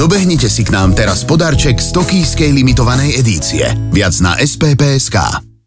Dobehnite si k nám teraz podarček z tokijskej limitovanej edície. Viac na SPP.sk.